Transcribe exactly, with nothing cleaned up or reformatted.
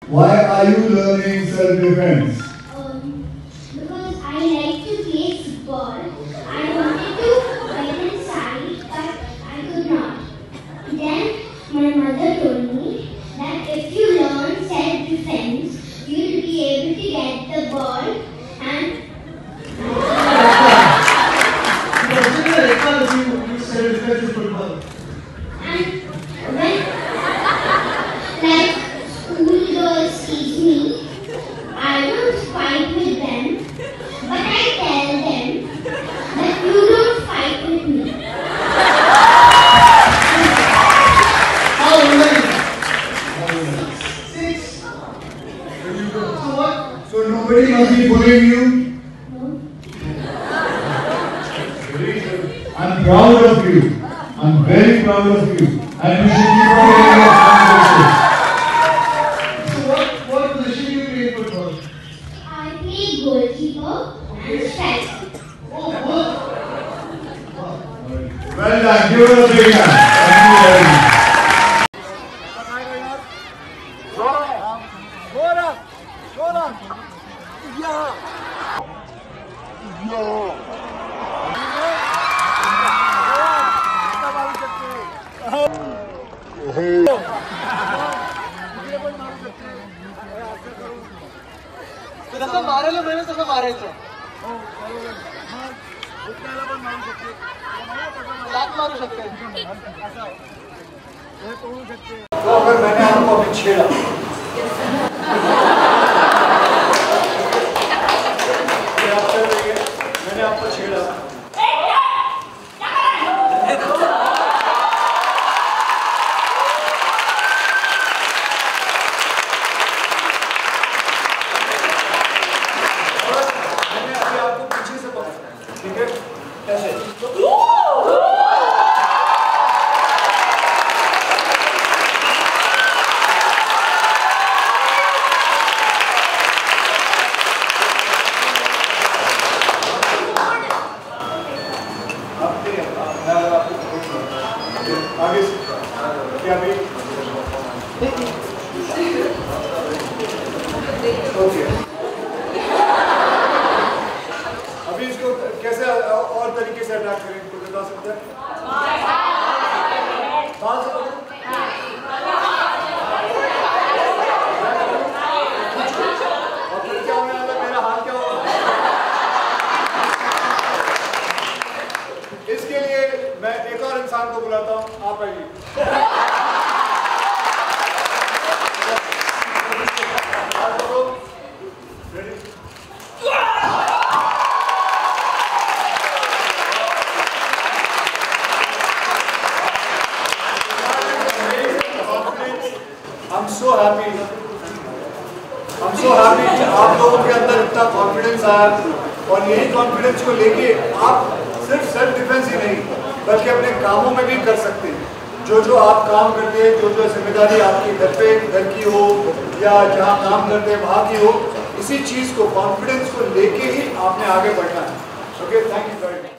Why are you learning self-defense? Um, because I like to play football. I wanted to get inside, but I could not. Then my mother told me that if you learn self-defense, you will be able to get the ball and and when like school girls sees me, I don't fight with them, but I tell them that you don't fight with me. How many? Six. There you go. So what? So nobody must be bullying you? No. Very good. I'm proud of you. I'm very proud of you. And you should keep on getting your chances. So what, what position you play in football? I play goalkeeper and striker. Oh, what? Wow. Well done. Give it a big hand. Thank you very much. तसं मारायला मिळेल तसं मारायचं लात मारू शकते तो अगर मैंने आपको अभी छेड़ा मैंने आपको छेड़ा ठीक है ऐसे आगे क्या भी ओके अभी इसको कैसे और तरीके से अटैक करें तो बता सकते हैं बाल से पकड़ो और फिर क्या होने वाला मेरा हाल क्या होगा इसके लिए मैं एक और इंसान को बुलाता हूँ आप आइए I'm so happy. I'm so happy कि आप लोगों के अंदर इतना कॉन्फिडेंस आया और यही कॉन्फिडेंस को लेके आप सिर्फ सेल्फ डिफेंस ही नहीं बल्कि अपने कामों में भी कर सकते हैं। जो जो आप काम करते हैं, जो जो जिम्मेदारी आपके घर पे घर की हो या जहाँ काम करते हैं वहाँ की हो, इसी चीज़ को कॉन्फिडेंस को लेके ही आपने आगे बढ़ना है। Okay, thank you very much.